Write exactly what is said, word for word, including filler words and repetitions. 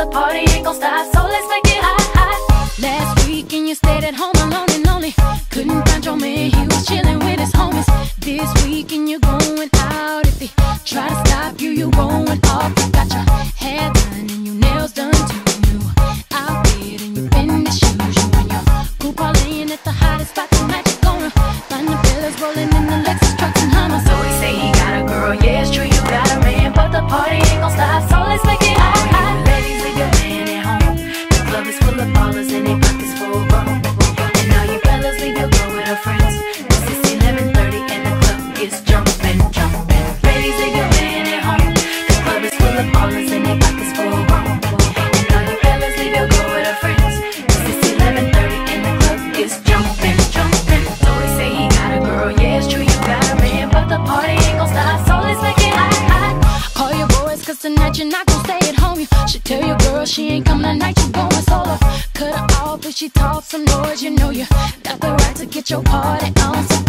the party ain't gon' stop, so let's make it hot, hot. Last weekend you stayed at home alone and lonely. Couldn't find your man, he was chilling with his homies. This weekend you're going out. If they try to stop you, you going off. You got your hair done and your nails done too. New outfit and you finished shoes. You and your group are laying at the hottest spot tonight. You're gonna find the villas rolling in the Lexus trucks and Hummers. So he say he got a girl, yeah it's true you got a man, but the party ain't gon' stop, so let's make it hot, hot. Ladies, leave your man at home. The club is full of ballers and they pockets full of bum. And now you fellas leave your girl with her friends. This is eleven thirty and the club is jumping, jumping. Ladies, leave your man at home. The club is full of ballers and they pockets full of bum. And now you fellas leave your girl with her friends. This is eleven thirty and the club is jumping, jumping. So he say he got a girl, yeah it's true you got a man, but the party ain't gon' stop, so let's make it hot, hot. Call your boys cause tonight you're not gon' stay at home. You should tell your girl she ain't coming tonight, you going solo. Cut her off if she talks some noise, you know you got the right to get your party on. So